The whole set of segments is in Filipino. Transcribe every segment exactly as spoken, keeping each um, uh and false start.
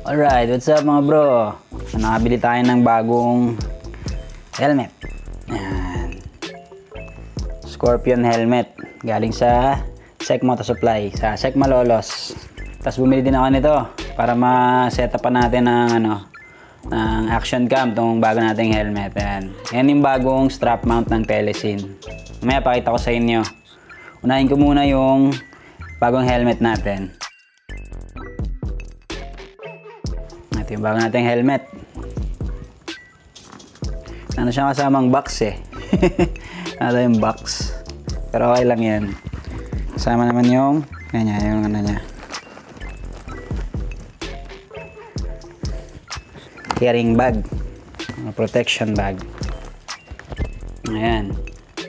Alright, what's up mga bro? So, nakabili tayo ng bagong helmet. Ayan. Scorpion helmet. Galing sa Sec Moto Supply. Sa Sec Malolos. Tapos bumili din ako nito para ma-set up pa natin ng, ano, ng action cam itong bago nating helmet. Ayan. Yan yung bagong strap mount ng Telesin. Mamaya pakita ko sa inyo. Unahin ko muna yung bagong helmet natin. Ito yung bago nating helmet. Ano siya kasamang box eh. Ano yung box. Pero okay lang yan. Kasama naman yung ganyan, yung ano niya. Carrying bag. Protection bag. Ayan.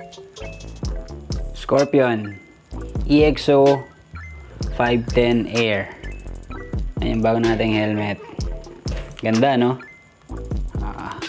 Scorpion E X O five ten Air. Ayan yung bago nating helmet. Ganda, no? Ah.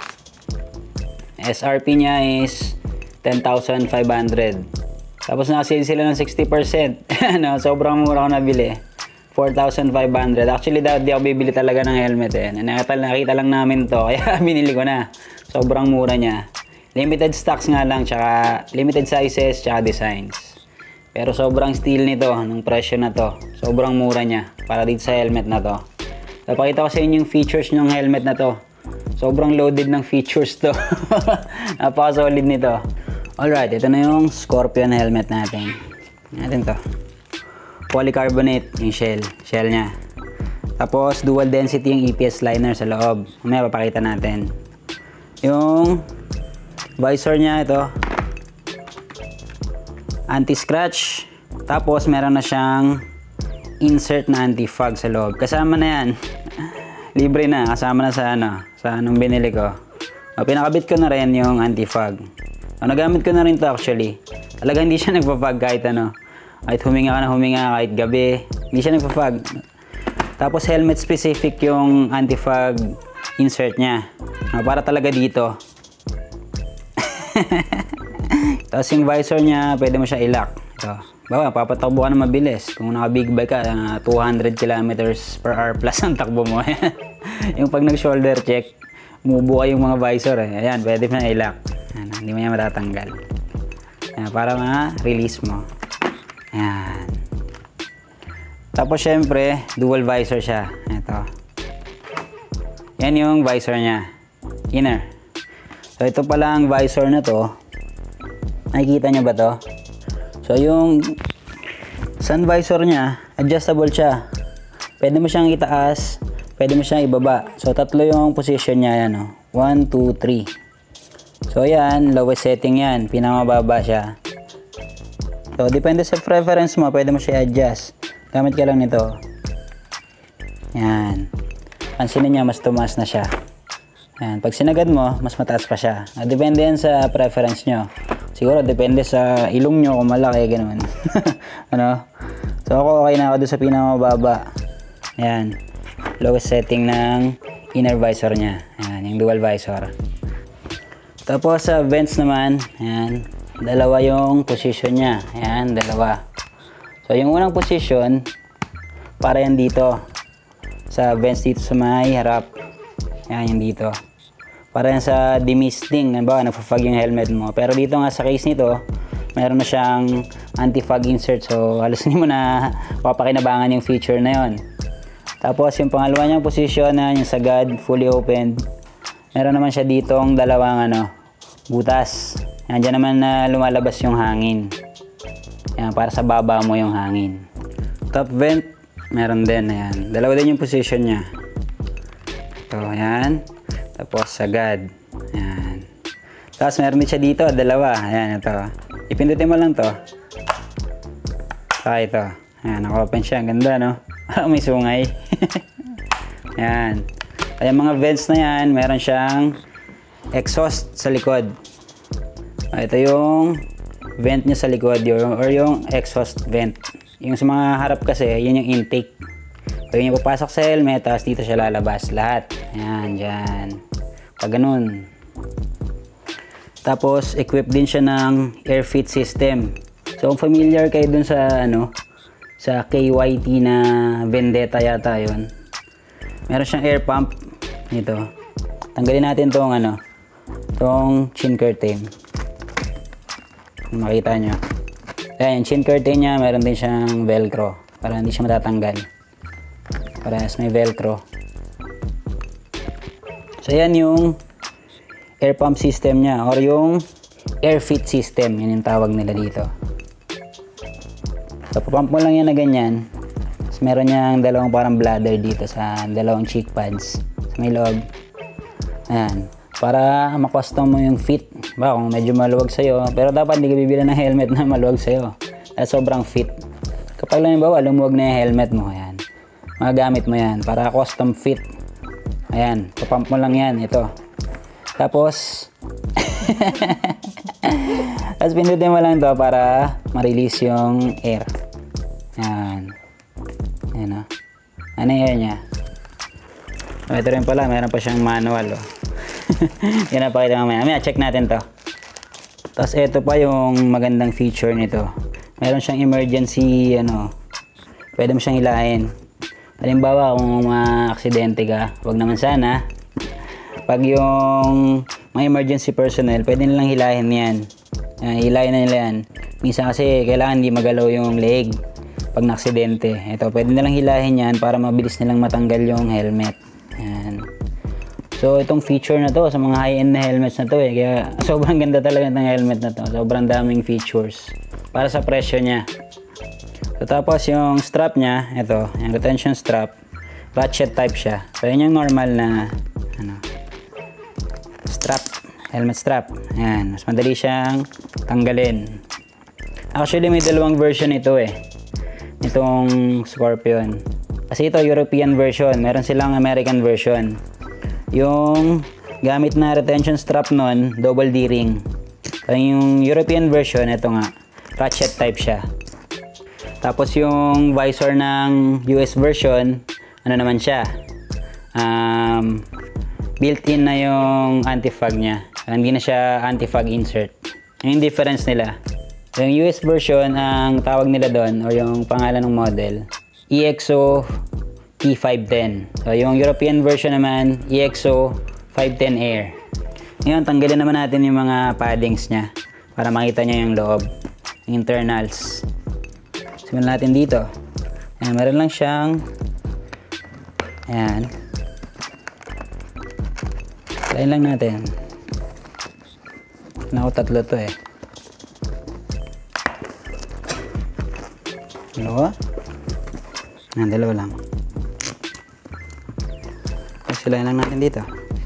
S R P niya is ten thousand five hundred. Tapos naka-sale sila ng sixty percent. No, sobrang mura ko nabili. four thousand five hundred. Actually, dapat di ako bibili talaga ng helmet eh. Nakita, nakita lang namin to, kaya binili ko na. Sobrang mura niya. Limited stocks nga lang, tsaka limited sizes, tsaka designs. Pero sobrang steal nito, ng presyo na to. Sobrang mura niya, para dito sa helmet na to. Napakita ko sa inyo yung features ng helmet na to. Sobrang loaded ng features to. Napaka-solid nito. Alright, ito na yung Scorpion helmet natin. Natin to. Polycarbonate yung shell. Shell niya. Tapos, dual density yung E P S liner sa loob. Mamaya papakita natin. Yung visor niya, ito. Anti-scratch. Tapos, meron na siyang insert na anti-fog sa loob. Kasama na yan. Libre na. Kasama na sa ano. Sa anong binili ko. O, pinakabit ko na rin yung anti-fog. O, nagamit ko na rin to actually. Talaga hindi siya nagpa-fog kahit ano. Kahit huminga ka na huminga, kahit gabi. Hindi siya nagpa-fog. Tapos helmet specific yung anti-fog insert niya. O, para talaga dito. Tapos yung visor niya, pwede mo siya i-lock. Ito. Bawa, papatakbo ka na mabilis. Kung naka-big bike ka, uh, two hundred kilometers per hour plus ang takbo mo. Yung pag nag-shoulder check, mubuka yung mga visor. Eh. Ayan, pwede mo na i-lock. Ayan, hindi mo yan matatanggal. Ayan, para ma-release mo. Ayan. Tapos, syempre, dual visor siya. Ito. Yan yung visor niya. Inner. So, ito pala ang visor na to. Nakikita nyo ba to? So, yung sun visor niya, adjustable siya. Pwede mo siyang itaas, pwede mo siyang ibaba. So, tatlo yung position niya, yan o. one, two, three. So, yan, lowest setting yan. Pinamababa siya. So, depende sa preference mo, pwede mo siya i-adjust. Gamit ka lang nito. Yan. Pansinin niya, mas tumaas na siya. Yan. Pag sinagad mo, mas mataas pa siya. Depende yan sa preference nyo. Siguro, depende sa ilong nyo kung malaki, ganoon. Ano? So, ako okay na ako doon sa pinamababa. Ayan. Lowest setting ng inner visor niya. Ayan, yung dual visor. Tapos, sa vents naman, ayan, dalawa yung position niya. Ayan, dalawa. So, yung unang position, para yan dito. Sa vents dito sa may harap. Ayan, yung dito. Para yan sa demisting, halimbawa nagpa-fog yung helmet mo. Pero dito nga sa case nito, mayroon na siyang anti-fog insert. So halos hindi mo na papakinabangan yung feature na yon. Tapos yung pangalawa niyang position na yung sagad, fully opened. Meron naman siya ditong dalawang ano, butas. Yan, dyan naman na lumalabas yung hangin. Yan, para sa baba mo yung hangin. Top vent, meron din. Ayan. Dalawa din yung position niya. Ito, yan. Tapos sagad. Ayan. Tapos meron din siya dito, dalawa. Ayan, ito. Ipindutin mo lang to. Saka ito. Ayan, naka-open siya. Ang ganda, no? May sungay. Ayan. Kaya mga vents na yan, meron siyang exhaust sa likod. Ito yung vent niya sa likod, yung, or yung exhaust vent. Yung sa mga harap kasi, yun yung intake. Pag yung papasok sa helmet, tapos dito siya lalabas. Lahat. Ayan, dyan. Pag ganun. Tapos, equip din siya ng air fit system. So, kung familiar kayo dun sa, ano, sa K Y T na Vendetta yata yun. Meron siyang air pump dito. Tanggalin natin tong ano, tong chin curtain. Makita nyo. Ayan, yung chin curtain niya, meron din siyang velcro para hindi siya matatanggal. Parehas may velcro. So ayan yung air pump system niya or yung air fit system, yun yung tawag nila dito. So papump mo lang yan na ganyan. Tapos meron niyang dalawang parang bladder dito sa dalawang cheek pads sa may loob. Ayan, para ma-custom mo yung fit. Ba, kung medyo maluwag sa'yo, pero dapat hindi ka bibili ng helmet na maluwag sa'yo dahil sobrang fit. Kapag lang yung bawa, lumuwag na yung helmet mo, ayan, magagamit mo yan para custom fit. Ayan, papump mo lang yan, ito. Tapos tapos pindutin mo lang to para ma-release yung air. Ayan. Ayan o. Ano yung air nya? So, ito rin pala, mayroon pa siyang manual o. Yan na pakita mamaya. Mamaya, check natin to. Tapos ito pa yung magandang feature nito. Mayroon siyang emergency, ano, pwede mo siyang hilahin. Halimbawa, kung ma-aksidente ka, wag naman sana. Pag yung mga emergency personnel, pwede nilang hilahin yan. Uh, hilahin na nila yan. Minsan kasi kailangan hindi magalaw yung leg pag na-aksidente. Ito, pwede nilang hilahin yan para mabilis nilang matanggal yung helmet. Yan. So, itong feature na to, sa mga high-end na helmets na to eh. Kaya sobrang ganda talaga ng helmet na to. Sobrang daming features para sa presyo niya. So, tapos yung strap niya, ito, yung retention strap, ratchet type siya. So, yun yung normal na ano, strap, helmet strap. Ayan, mas madali siyang tanggalin. Actually, may dalawang version ito eh. Itong Scorpion. Kasi ito, European version. Meron silang American version. Yung gamit na retention strap nun, double D-ring. So, yung European version, ito nga, ratchet type siya. Tapos yung visor ng U S version, ano naman siya? Um, built-in na yung anti-fog niya. Hindi na siya anti-fog insert. Yung difference nila. Yung U S version, ang tawag nila doon, or yung pangalan ng model, E X O T five ten. So, yung European version naman, E X O five ten Air. Ngayon, tanggalin naman natin yung mga paddings niya para makita niya yung loob, yung internals. Simulan natin dito. Ayan, meron lang siyang ayan. Lain lang natin. Naku, tatlo to eh. Dalawa? Ayan, dalawa lang. Silayan lang natin dito.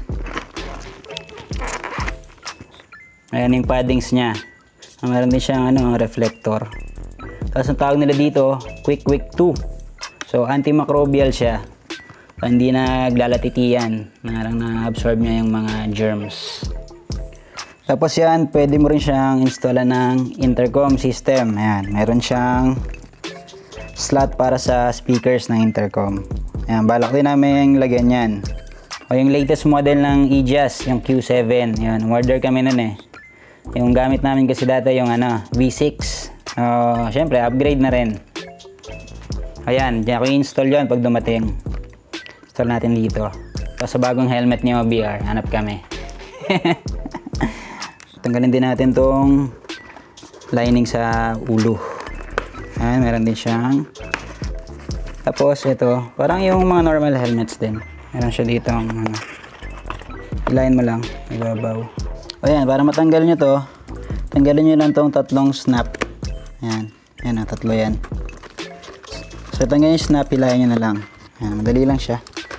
Ayan yung paddings niya. Meron din siyang ano, reflector. Tapos ang tawag nila dito, Quick Quick two. So antimicrobial siya. So, hindi na naglalatitiyan. Narang na-absorb niya yung mga germs. Tapos yan, pwede mo rin siyang installan ng intercom system. Ayan, meron siyang slot para sa speakers ng intercom. Ayan, balak din namin lagyan yan. O yung latest model ng E J A S, yung Q seven. Ayan, order kami nun eh. Yung gamit namin kasi dati yung ano, V six. Uh, Siyempre, upgrade na rin. Ayan, diyan ko i-install yun pag dumating. Install natin dito. Tapos sa bagong helmet ni O B R, hanap kami. Tanggalin din natin tong lining sa ulo. Ayan, meron din siyang. Tapos ito, parang yung mga normal helmets din. Meron siya dito ang ano. Ilayin mo lang, ibabaw. Ayan, para matanggal nyo to, tanggalin nyo lang tong tatlong snap. Ayan, ayan na, tatlo yan. So, tanggalin yung snap, hilayin nyo na lang. Ayan, madali lang siya.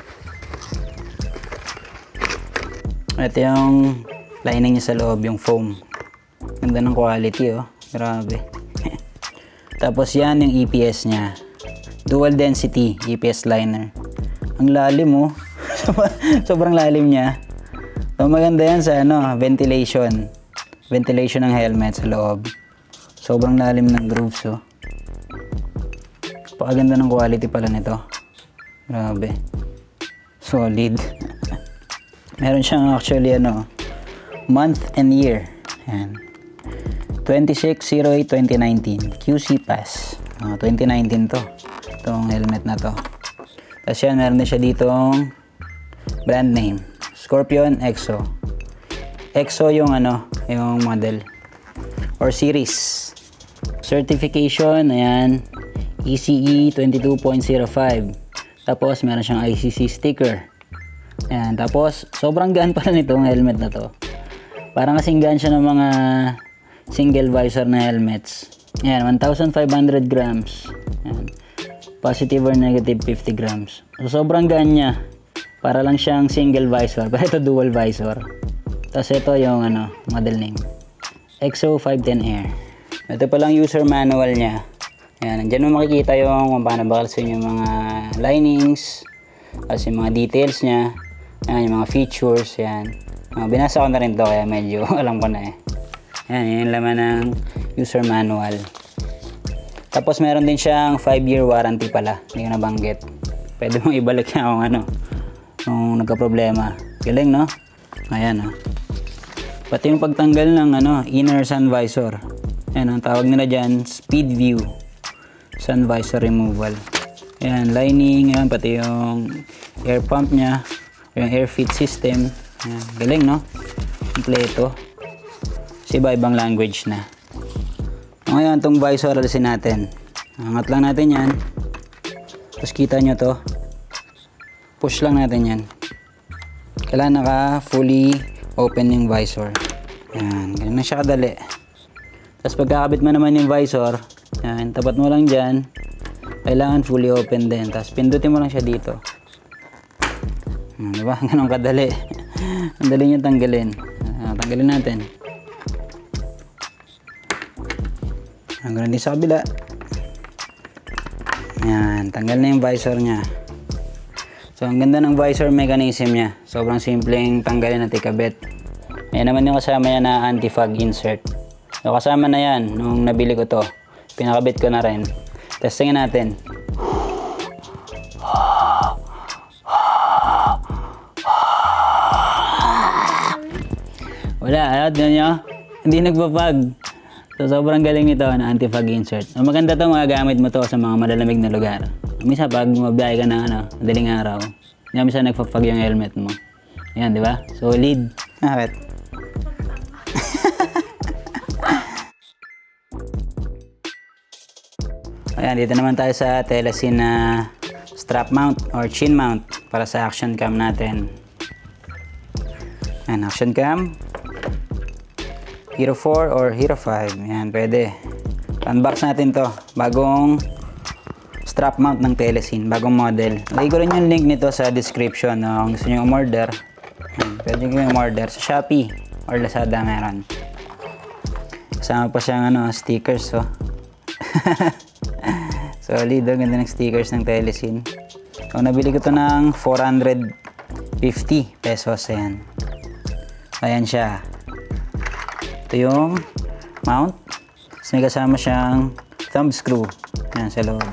Ito yung lining niya sa loob, yung foam. Ganda ng quality, oh. Grabe. Tapos yan yung E P S niya. Dual density E P S liner. Ang lalim, oh. Sobrang lalim niya. So, maganda yan sa ano, ventilation. Ventilation ng helmet sa loob. Sobrang lalim ng grooves, oh. Pakaganda ng quality pala nito. Grabe. Solid. Meron siyang actually ano, month and year. Ayan. twenty-six oh eight twenty nineteen. Q C Pass. Uh, twenty nineteen to. Itong helmet na to. Tapos yan, meron din siya ditong brand name. Scorpion Exo. Exo yung ano, yung model or series. Certification, ayan, E C E twenty-two point oh five. Tapos meron siyang I C C sticker. Ayan, tapos sobrang gaan pala nitong helmet na to. Parang kasing gaan siya ng mga single visor na helmets. Ayan, one thousand five hundred grams. Ayan. Positive or negative fifty grams. So sobrang gaan niya. Para lang siyang single visor, pero ito dual visor. Tapos ito yung ano, model name. Exo five ten Air. Ito pa lang user manual niya. Ayan, nandiyan mo makikita yung kung paano bakalsin yung mga linings, tapos yung mga details niya, ayan, yung mga features, yan. Uh, binasa ko na rin to kaya medyo alam ko na eh. Ayan, yun yung laman ng user manual. Tapos meron din siyang five year warranty pala, hindi ko nabanggit. Pwede mong ibalik niya kung ano, kung nagka-problema. Galing, no? Ayan, oh. Pati yung pagtanggal ng ano, inner sun visor. Ayan, ang tawag nila dyan, speed view. Sun visor removal. Ayan, lining, ayan, pati yung air pump niya, yung air feed system. Ayan, galing, no? Kompleto. Kasi iba ibang language na. Ngayon, itong visor, alisin natin. Angat lang natin yan. Tapos kita nyo to. Push lang natin yan. Kailangan naka fully open yung visor. Ayan, ganun na siya kadali. Tapos pagkakabit mo naman yung visor, ayan, tapat mo lang dyan. Kailangan fully open din. Tapos pindutin mo lang siya dito. Ayan, diba? Ganun kadali. Ang dali nyo tanggalin. Ayan, tanggalin natin. Ayan, ganun din sa kabila. Ayan, tanggal na yung visor nya. So, ang ganda ng visor mechanism niya. Sobrang simpleng tanggalin at ikabit. Ayan naman yung kasama niya na anti-fog insert. So, kasama na yan nung nabili ko to. Pinakabit ko na rin. Testingin natin. Wala, ayot nyo. Hindi nagpapag. So, sobrang galing nito na anti-fog insert. So, maganda to, magagamit mo to sa mga malalamig na lugar. Misa pag mabiyahe ka na ano, madaling araw, hindi misa nagpapag yung helmet mo. Ayan, di ba? Solid. Bakit? Ayan, dito naman tayo sa Telesin na strap mount or chin mount para sa action cam natin. Ayan, action cam. Hero four or Hero five. Ayan, pwede. Unbox natin to. Bagong strap mount ng Telesin, bagong model. Lagay ko rin yung link nito sa description. No? Kung gusto nyo umorder, pwede nyo umorder sa Shopee or Lazada meron. Kasama pa siyang ano, stickers. Oh. Solid, oh. Ganda ng stickers ng Telesin. Kung nabili ko to ng four hundred fifty pesos. Ayan. Ayan siya. Ito yung mount. Tapos may kasama siyang thumb screw. Ayan sa loob.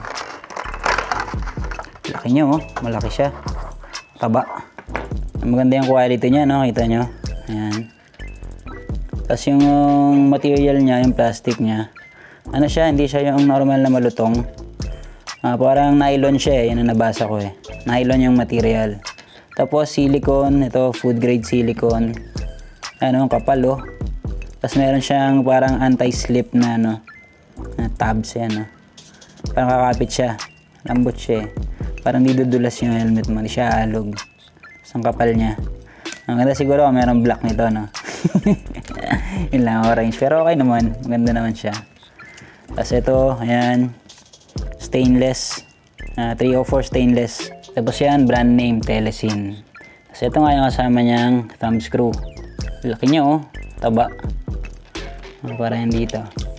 Laki niya, oh. Malaki siya. Taba. Maganda yung quality niya, no? Kita nyo. Ayan. Tapos yung material niya, yung plastic niya, ano siya, hindi siya yung normal na malutong. Uh, parang nylon siya, eh. Yan ang nabasa ko, eh. Nylon yung material. Tapos silicone, ito food grade silicone. Ano, kapal, oh. Tapos meron siyang parang anti-slip na, ano, na tabs, yan, oh. Parang kakapit siya. Lambot siya, eh. Parang di dudulas yung helmet mo, di siya alog. Ang kapal niya. Ang ganda siguro kung mayroong black nito, no? Yun lang, orange. Pero okay naman. Maganda naman siya. Tapos ito, ayan. Stainless. Uh, three oh four stainless. Tapos yan, brand name, Telesin. Tapos ito nga yung kasama niyang thumb screw. Laki niya, oh. Taba. Para yan dito.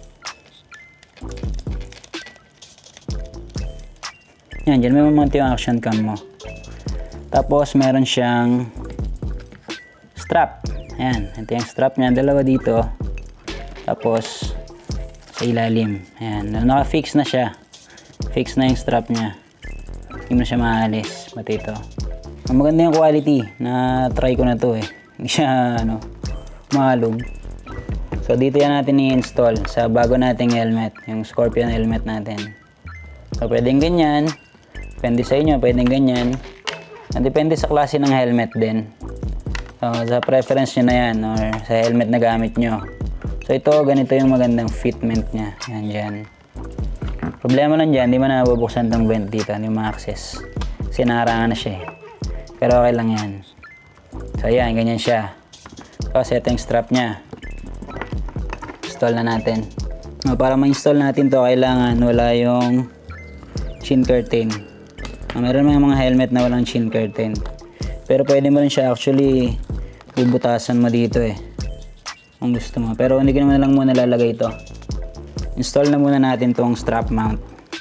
Yan, dyan may mamunti yung action cam mo. Tapos meron siyang strap. Ayan, ito yung strap niya. Dalawa dito. Tapos sa ilalim. Ayan, naka-fix na siya. Fix na yung strap niya. Hindi mo na siya maalis. Pati ito. Maganda yung quality. Na-try ko na to eh. Hindi siya ano, mahalog. So dito yan natin i-install sa bago nating helmet. Yung Scorpion helmet natin. So pwedeng ganyan. Depende sa inyo, pwedeng ganyan. Depende sa klase ng helmet din. So, sa preference nyo na yan or sa helmet na gamit nyo. So ito, ganito yung magandang fitment nya. Yan dyan. Problema lang dyan, di mo na nabubuksan tong vent dito, hindi mo ma-access. Kasi nakarangan na siya eh. Pero okay lang yan. So ayan, ganyan siya. Tapos ito yung strap nya. Install na natin. So, para ma-install natin to, kailangan wala yung chin curtain. Meron mga helmet na walang chin curtain. Pero pwede mo rin siya actually bubutasan mo dito eh. Kung gusto mo. Pero hindi ko naman lang muna lalagay ito. Install na muna natin tong strap mount.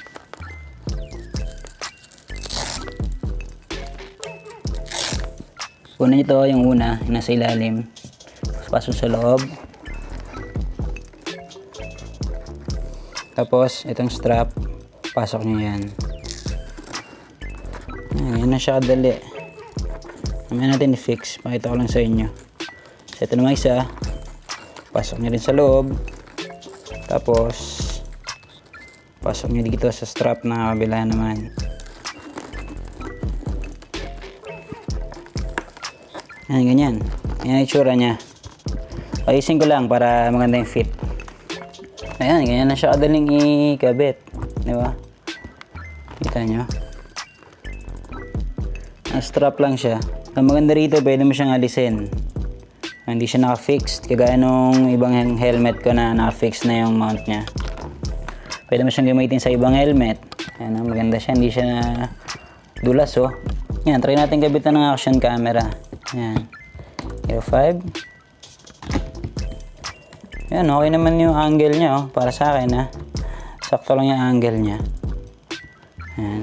Una ito, yung una, yung nasa ilalim. Pasok sa loob. Tapos, itong strap, pasok nyo yan. Ayan na siya kadali. Mamaya natin i-fix. Pakita ko lang sa inyo. So, ito naman isa. Pasok nyo rin sa loob. Tapos, pasok nyo dito sa strap na kabila naman. Ayan, ganyan. Ayan ang itsura nya. Ayusin ko lang para maganda yung fit. Ayan, ganyan na siya kadaling ikabit. Diba? Kita nyo? Strap lang siya. Ang maganda rito, pwede mo siyang alisin. Hindi siya naka-fixed. Kagaya nung ibang helmet ko na naka-fixed na yung mount niya. Pwede mo siyang gamitin sa ibang helmet. Ayan, maganda siya. Hindi siya na dulas, oh. Yan, try natin gabitan ng action camera. Ayan. Hero five. Ayan, okay naman yung angle niya, oh. Para sa akin, ha. Sakto lang yung angle niya. Ayan.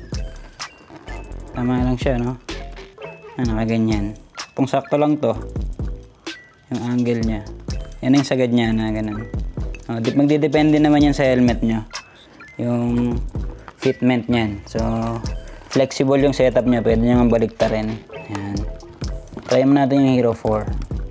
Tama lang siya, no? Ah, nakaganyan. Kung sakto lang to, yung angle niya. Yan yung sagad niya na ganun. Oh, magdidepende naman yan sa helmet nyo. Yung fitment niyan. So, flexible yung setup niya. Pwede nyo mabalikta rin. Ayan. Try mo natin yung Hero four.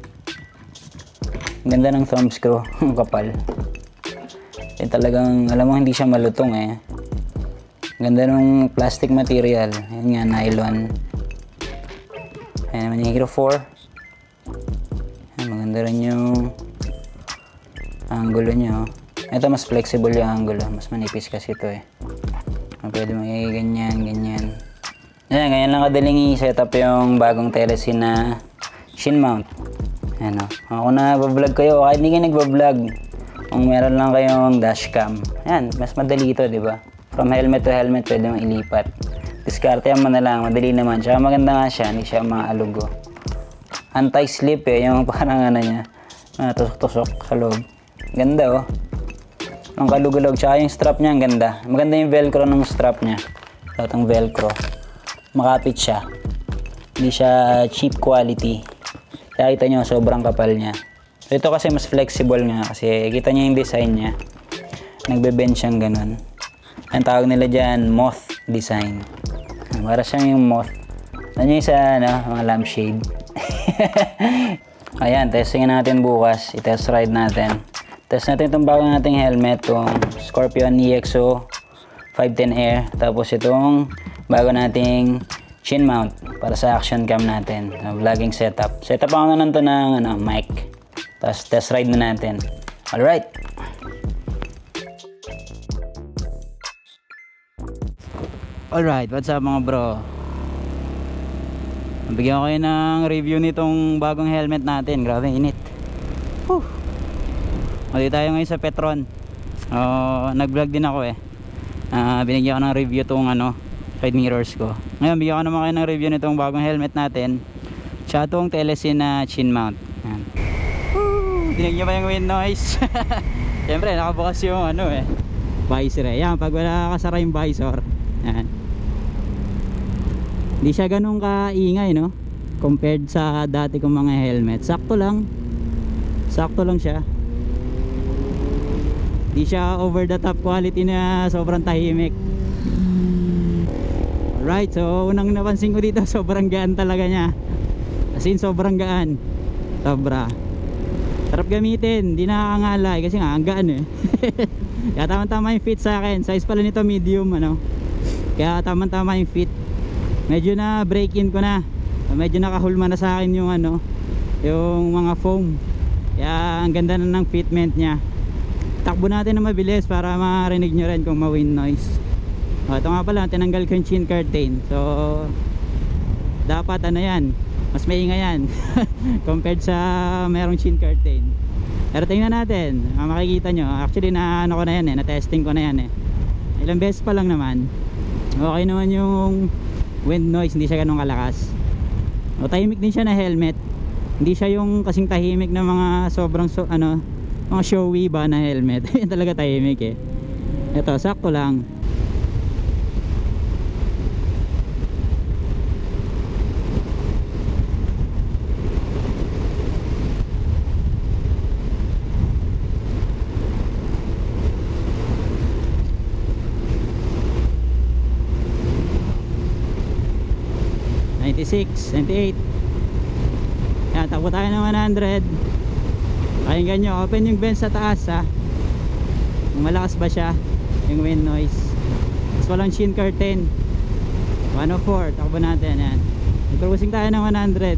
Ganda ng thumb screw. Ang kapal. Eh, talagang, alam mo, hindi siya malutong eh. Ganda ng plastic material. Ayan nga, nylon. Ayan naman yung Hero four. Ayan, maganda rin yung angulo nyo. Ito mas flexible yung angulo. Mas manipis kasi ito eh. Pwede magiging ganyan, ganyan. Ayan, ganyan lang kadaling i-setup yung bagong Telesin na shin mount. Ayan o. Kung na-vlog kayo, kahit hindi kayo nag-vlog, kung meron lang kayong dashcam. Ayan, mas madali ito, di ba? From helmet to helmet, pwede mong ilipat. Discarte mo na lang, madali naman. Tsaka maganda nga siya, hindi siya maalugo. Anti-slip eh, yung parang ano niya, uh, tusok-tusok sa loob. Ganda oh. Ang kalugulog, tsaka yung strap niya, ang ganda. Maganda yung velcro ng strap niya. Itong velcro. Makapit siya. Hindi siya cheap quality. Kaya kita nyo, sobrang kapal niya. So, ito kasi mas flexible nga, kasi kita nyo yung design niya. Nagbe-bend siyang ganun. Ang tawag nila dyan, moth design. Para siyang yung moth. Ano yung sa ano, mga lampshade. Ayan, testingin natin bukas. I-test ride natin. Test natin itong bago nating helmet, itong Scorpion E X O five ten Air. Tapos itong bago nating chin mount para sa action cam natin. Vlogging setup. Setup ako na nito ng ano, mic. Tapos test ride na natin. Alright. Alright, what's up mga bro? Bigyan ko kayo ng review nitong bagong helmet natin. Grabe, init. Whew. Mali tayo ngayon sa Petron. uh, Nag-vlog din ako eh. uh, Binigyan ko ng review tong ano, side mirrors ko. Ngayon, bigyan ko naman kayo ng review nitong bagong helmet natin. Tsaka itong Telesin na chin mount. Dinig nyo ba yung wind noise? Siyempre, nakabukas yung ano eh, visor eh. Yan, pag wala kasara yung visor, yan, hindi siya ganun kaingay, no? Compared sa dati kong mga helmet. Sakto lang. Sakto lang siya. Hindi siya over the top quality na sobrang tahimik. Alright, so unang napansin ko dito, sobrang gaan talaga niya. As in, sobrang gaan. Sobra. Sarap gamitin, hindi nakakangalay kasi nga ang gaan eh. Kaya tama-tama yung fit sa akin. Size pala nito medium, ano. Kaya tama-tama yung fit. Medyo na break in ko na. Medyo nakahulma na sa akin yung ano, yung mga foam. Kaya ang ganda na ng fitment niya. Takbo natin na mabilis para marinig nyo rin kung ma-wind noise. O, ito nga pala, tinanggal ko yung chin curtain. So dapat ano yan, mas maingay yan compared sa merong chin curtain. Pero tingnan natin, ah, makikita nyo. Actually na ano ko na yan eh, na testing ko na yan eh. Ilang beses pa lang naman. Okay naman yung wind noise, hindi siya ganun kalakas. O, tahimik din siya na helmet. Hindi siya yung kasing tahimik na mga sobrang so, ano, mga showy ba na helmet. Yan talaga tahimik eh. Ito, sakto lang. ninety-six, ninety-eight. Yan, takbo tayo ng one hundred. Pakinggan nyo, open yung vent sa taas ha. Kung malakas ba siya yung wind noise. Mas walang chin curtain. One oh four, takbo natin. Yan, cruising tayo ng one hundred.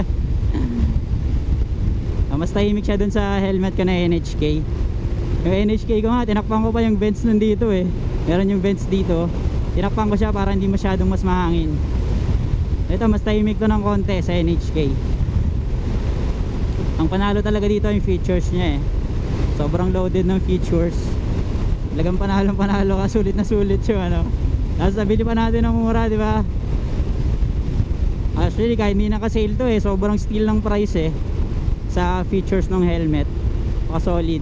Mas tahimik siya dun sa helmet ko na N H K. Yung N H K ko nga, tinakpan ko pa yung vents nandito eh. Meron yung vents dito, tinakpan ko siya para hindi masyadong mas mahangin. Ito, mas tahimik to ng konti sa N H K. Ang panalo talaga dito yung features niya eh. Sobrang loaded ng features. Talagang panalo panalo ka, sulit na sulit yung ano. Tapos nabili pa natin ng mura, di ba? Actually kahit hindi naka-sale to eh, sobrang steal ng price eh sa features ng helmet. Napaka-solid.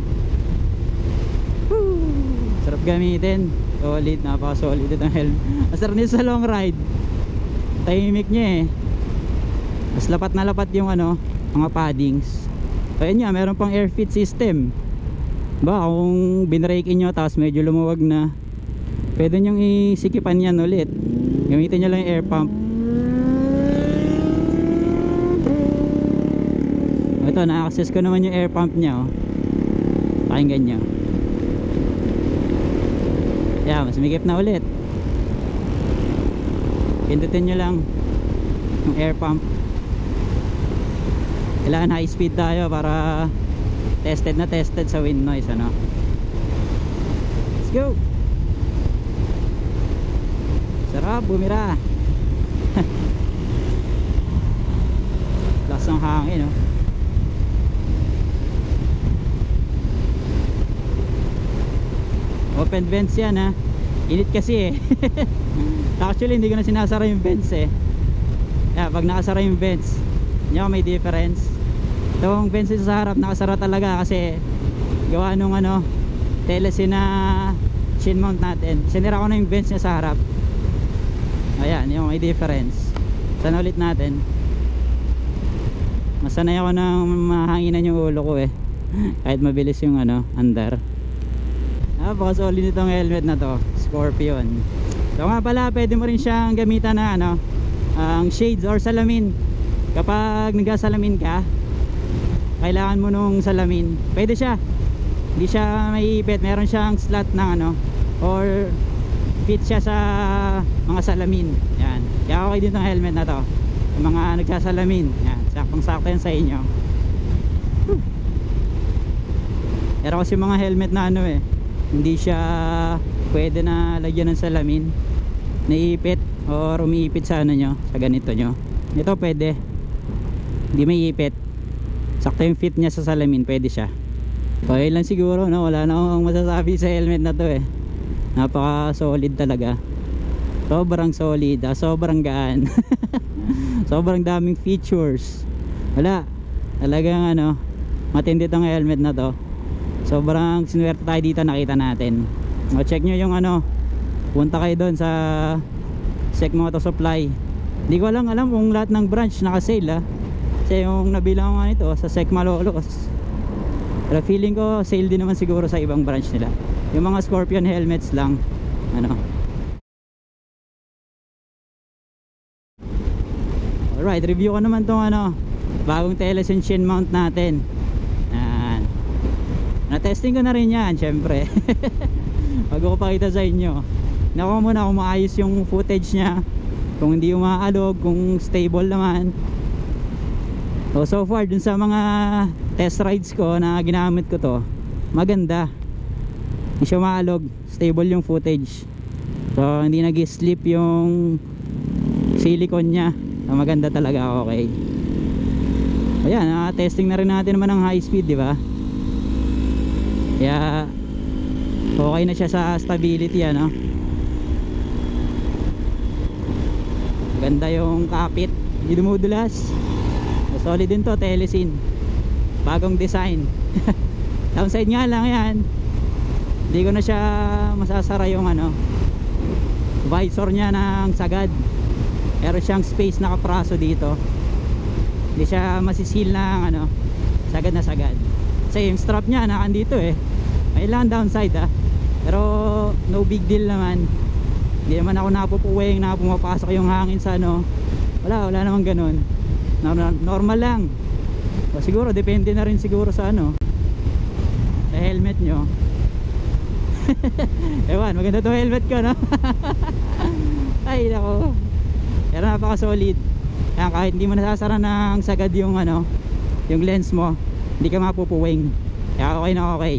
Sarap gamitin. Solid, napaka-solid itong helmet. Masarap din sa long ride. Tahimik niya eh. Mas lapat na lapat yung ano, mga paddings. Ayun nga, meron pang air fit system. Ba, kung binrake nyo tapos medyo lumuwag na, pwede nyong isikipan yan ulit. Gamitin nyo lang yung air pump. Ito, na-access ko naman yung air pump nya oh. Pakinggan nyo. Yeah, mas mikip na ulit. Pindutin nyo lang yung air pump. Kailangan high speed tayo para tested na tested sa wind noise ano. Let's go. Sarap bumira. Lakas ng hangin no. Open vents yan ha. Init kasi eh. Actually hindi ko na sinasara yung vents eh. Kaya pag nakasara yung vents, nyo may difference. Itong vents sa harap nakasara talaga kasi gawa nung ano, telesin na chin mount natin. Sinira ko na yung vents niya sa harap. Ayan, yung may difference. Sana ulit natin. Masanay ako na mahanginan yung ulo ko eh. Kahit mabilis yung ano, andar. Napaka-solid nitong helmet na to, Scorpion. So nga pala, pwede mo rin siyang gamitan na ano, ang shades or salamin. Kapag nagkasalamin ka, kailangan mo nung salamin. Pwede siya. Hindi siya maiipit. Meron siyang slot ng ano, or fit siya sa mga salamin. Yan. Kaya okay din tong helmet na to. Yung mga nagkasalamin. Yan. Saktong-sakto yan sa inyo. Whew. Pero kasi mga helmet na ano eh, hindi siya pwede na lagyan ng salamin, naiipit or umiipit sa ano nyo, sa ganito nyo. Ito pwede, hindi may ipit, sakto yung fit nya sa salamin, pwede siya. Okay lang siguro no? Wala na akong masasabi sa helmet na to eh. Napaka solid talaga, sobrang solid, ah, sobrang gaan. Sobrang daming features. Wala, talagang ano, matindi tong helmet na to. Sobrang sinuwerte tayo dito, nakita natin. O, check nyo yung ano, punta kayo doon sa Sec Moto Supply. Hindi ko lang alam kung lahat ng branch naka-sale ah. Kasi yung nabilang ko nga nito sa Sec Malolos, pero feeling ko sale din naman siguro sa ibang branch nila. Yung mga Scorpion helmets lang ano. Alright, review ko naman tong ano, bagong Telesin chin mount natin. Na-testing ko na rin yan, syempre. Bago ko pakita sa inyo. nakuha muna kung maayos yung footage niya, kung hindi umaalog, kung stable naman. So, so far dun sa mga test rides ko na ginamit ko to, maganda, hindi siya maalog, stable yung footage. So hindi nag-slip yung silicone nya, so, maganda talaga, okay. Ayan, uh, testing na rin natin naman ng high speed, di ba? Kaya okay na siya sa stability, ano. Ganda yung kapit, hindi dumudulas. Solid din to, Telesin, bagong design. Downside nga lang yan, hindi ko na siya masasara yung ano, visor nya ng sagad. Meron siyang space na kapraso dito, hindi siya masisil ng ano, sagad na sagad. Kasi yung strap nya nakandito eh. May lang downside ah, pero no big deal naman. Hindi naman ako napupuwing na pumapasok yung hangin sa ano. Wala, wala naman ganun. Normal lang. O siguro depende na rin siguro sa ano, sa helmet nyo. Ewan, maganda to helmet ko, no? Ay nako, pero napaka solid. Kaya kahit hindi mo nasasara ng sagad yung ano, yung lens mo, hindi ka mapupuwing. Kaya okay na okay.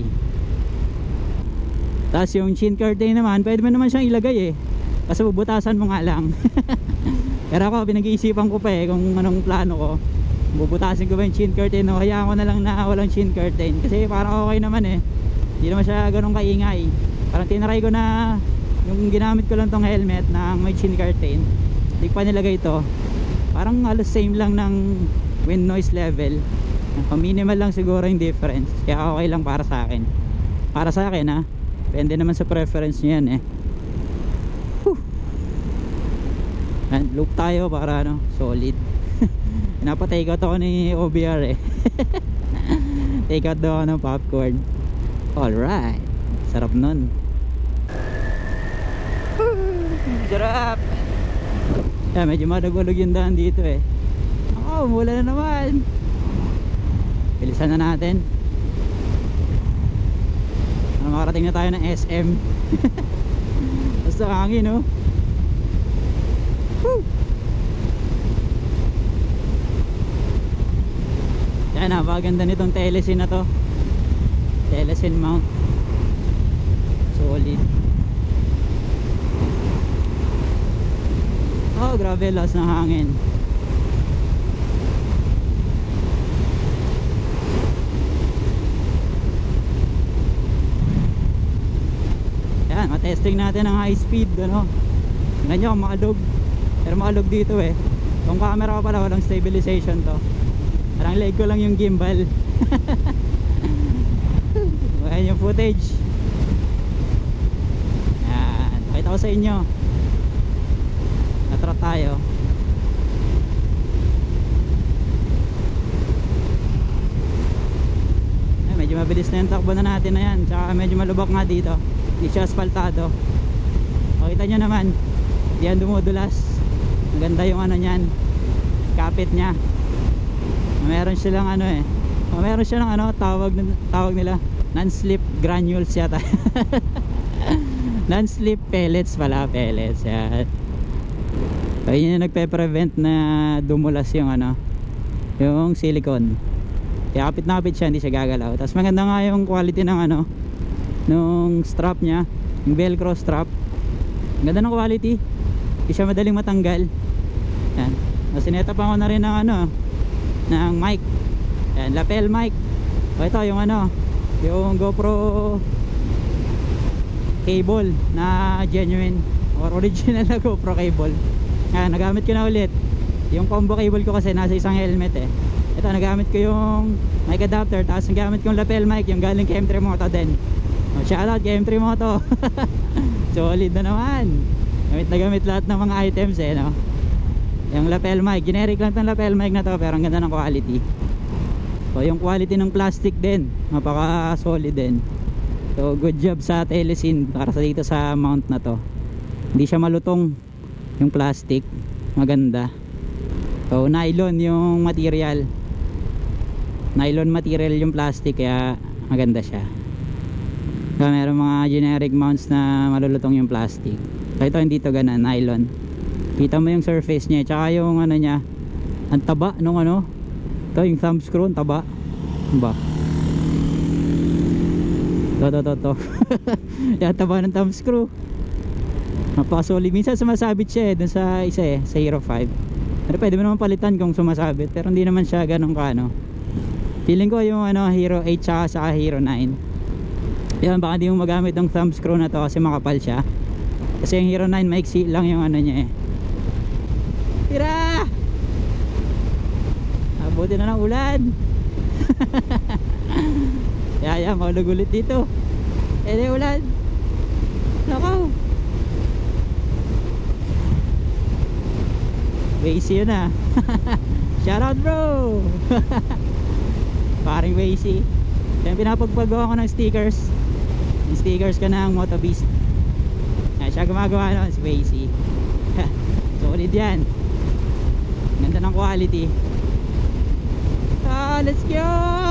Tapos yung chin curtain naman, pwede mo naman siyang ilagay eh, kasi bubutasan mo nga lang. Pero ako, pinag-iisipan ko pa eh kung anong plano ko. Bubutasin ko ba yung chin curtain o hayaan ko na lang na walang chin curtain, kasi parang okay naman eh, hindi naman siya ganun kaingay. Parang tinry ko na yung ginamit ko lang tong helmet na may chin curtain, hindi pa nilagay ito. Parang halos same lang ng wind noise level, minimal lang siguro yung difference. Kaya okay lang para sa akin. Para sa akin ha, depende naman sa preference nyo yan eh. And loop tayo para ano, solid. Napatake out ako ni O B R eh. Take out daw ako ng popcorn. Alright, sarap nun. Sarap. Yeah, medyo madagulog yung daan dito eh. Oh, mula na naman. Bilisan na natin. Ano, makarating na tayo ng S M. Basta hangin oh. Woo! Yan, napakaganda nitong Telesin na to. Telesin mount, solid. Oh grabe, lakas ng hangin. Yan, matesting natin ang high speed, ano. Tingnan nyo, maalog. Pero maalog dito eh. Itong camera ko pala, walang stabilization to. Parang leg ko lang yung gimbal. Ayan yung footage. Ayan, pakita ko sa inyo. Natrat tayo. Ay, medyo mabilis na yung takbo na natin na yan. Tsaka medyo malubak nga dito, hindi siya asfaltado. Pakita nyo naman, hindi yan dumudulas. Maganda yung ano nyan, kapit nya. Meron silang ano eh, meron silang ano, tawag, tawag nila non-slip granules yata. Non-slip pellets pala, pellets yan. So yun yung nagpe-prevent na dumulas yung ano, yung silicone. Kaya kapit na kapit siya, hindi siya gagalaw. Tapos maganda nga yung quality ng ano, nung strap nya, yung velcro strap. Ganda ng quality, hindi siya madaling matanggal. Yan. So sinetap ako na rin ng ano, ng mic. Yan, lapel mic. O ito yung ano, yung GoPro cable na genuine or original na GoPro cable. Yan, nagamit ko na ulit yung combo cable ko kasi nasa isang helmet eh. Ito, nagamit ko yung mic adapter, tapos nagamit ko yung lapel mic, yung galing kay M three Moto din. O, shoutout kay M three Moto. Solid na naman. Gamit na gamit lahat ng mga items eh, no? Yung lapel mic, generic lang itong lapel mic na to, pero ang ganda ng quality. So yung quality ng plastic din, napaka solid din. So good job sa Telesin para sa dito sa mount na to. Hindi siya malutong yung plastic, maganda. So nylon yung material, nylon material yung plastic, kaya maganda siya. So meron mga generic mounts na malulutong yung plastic. ito hindi to ganun, nylon. Kita mo yung surface niya, tsaka yung ano niya, ang taba nung ano, ito yung thumb screw, ang taba. Ano ba? To to to to. Yung taba ng thumb screw. Napakasoli. Minsan sumasabit siya eh, dun sa isa eh, sa Hero five. Pero pwede mo naman palitan kung sumasabit, pero hindi naman siya ganun ka ano. Feeling ko yung ano, Hero eight tsaka sa Hero nine. Yan, baka hindi mo magamit ng thumb screw na to kasi makapal siya. Kasi yung Hero nine maiksi lang yung ano niya eh. Tira! Abuti na ng ulan. Yaya, maulog ulit dito. Eh di ulan. Nakaw. Wazy yun ah. Shout out bro. Paring Wazy. Kaya pinapagpagawa ko ng stickers. Yung stickers ka ng Moto Beast. Yan, siya gumagawa nun, si Wazy. Solid yan. Ganda ng quality. Ah, let's go!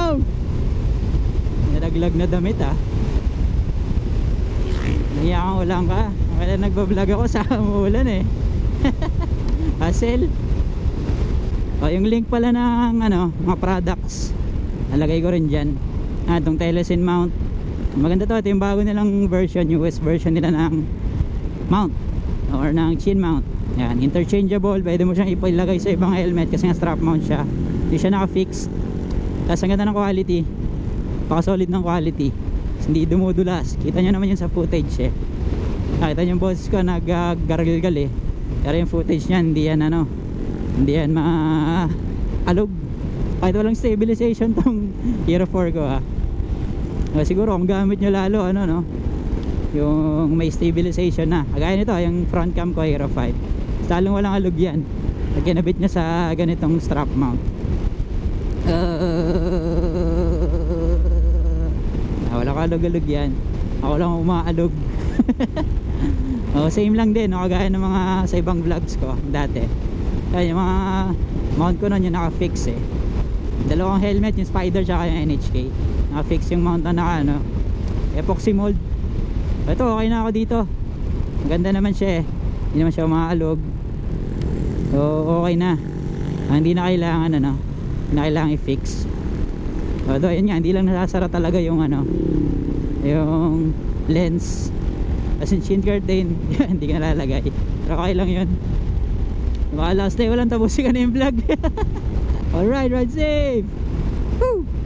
Nalaglag na damit ah. Naiyakan ko lang ka. Kaya nagbablog ako sa umulan eh. Hassle. O, yung link pala ng ano, mga products, nalagay ko rin dyan. Ah, itong Telesin mount. Maganda to, ito yung bago nilang version, U S version nila ng mount or ng chin mount. Yan, interchangeable, pwede mo siyang ipilagay sa ibang helmet kasi nga strap mount siya. Hindi siya naka-fixed. Tapos ang ganda ng quality, paka-solid ng quality, hindi dumudulas. Kita nyo naman yun sa footage eh. Nakita nyo yung boses ko nag-gargalgal eh. Pero yung footage niya hindi yan ano, hindi yan ma-alog. Kahit walang stabilization tong Hero four ko ha. O, siguro kung gamit nyo lalo ano no, yung may stabilization na. Kagaya nito yung front cam ko Hero five, talong walang alog yan. Kinabit niya sa ganitong strap mount. Uh, wala ka alog-alog yan. Ako lang umaalog. Oh, same lang din no? Kagaya ng mga sa ibang vlogs ko dati. Kaya yung mga mount ko nun yung naka-fix eh. Dalawang helmet, yung Spider tsaka yung N H K. Naka-fix yung mount na naka ano, epoxy mold. Ito okay na ako dito. Maganda naman siya eh. Hindi naman siya umaalog. So okay na. Ah, hindi na kailangan ano, hindi na kailangan i-fix. Although yun nga, hindi lang nasasara talaga yung ano, yung lens. As in chin curtain, hindi ka nalalagay. Pero okay lang yun. Baka last day walang tapusin ka na yung vlog. Alright, ride safe. Woo!